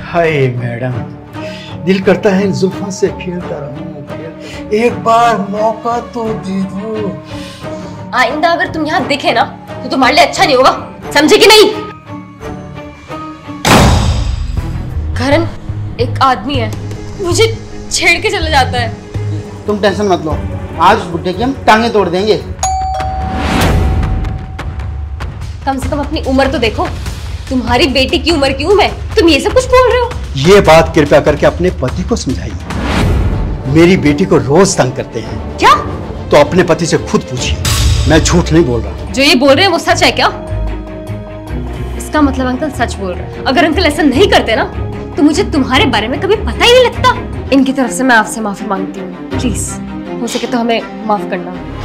Hi madam, दिल करता है जुल्फों से खेलता रहूं, एक बार मौका तो दे दो। आइंदा अगर तुम यहाँ दिखे ना तो तुम्हारे लिए अच्छा नहीं होगा, समझे कि नहीं? करण, एक आदमी है, मुझे छेड़ के चला जाता है। तुम टेंशन मत लो, आज उस बुड्ढे की हम टांगे तोड़ देंगे। कम से कम अपनी उम्र तो देखो, तुम्हारी बेटी की उम्र की हूं मैं, तुम ये सब कुछ बोल रहे हो? ये बात कृपया करके अपने पति को समझाइए। मेरी बेटी को रोज तंग करते हैं। क्या? तो अपने पति से खुद पूछिए, मैं झूठ नहीं बोल रहा। जो ये बोल रहे हैं वो सच है क्या? इसका मतलब अंकल सच बोल रहे हैं। अगर अंकल ऐसा नहीं करते ना तो मुझे तुम्हारे बारे में कभी पता ही नहीं लगता। इनकी तरफ से मैं आपसे माफी मांगती हूँ, प्लीज हो सके तो हमें माफ करना।